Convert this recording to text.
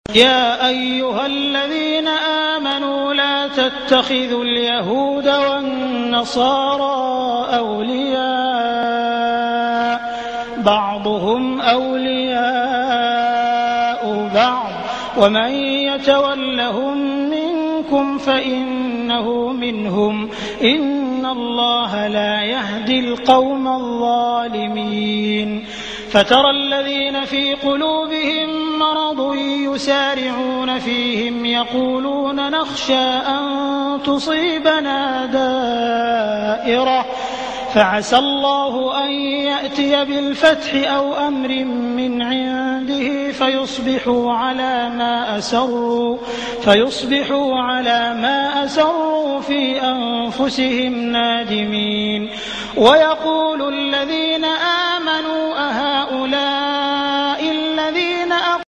يا أيها الذين آمنوا لا تتخذوا اليهود والنصارى أولياء بعضهم أولياء بعض ومن يتولهم منكم فإنه منهم إن الله لا يهدي القوم الظالمين فترى الذين في قلوبهم مرض يسارعون فيهم يقولون نخشى أن تصيبنا دائرة فعسى الله أن يأتي بالفتح أو أمر من عنده فيصبحوا على ما أسروا في أنفسهم نادمين ويقول الذين آمنوا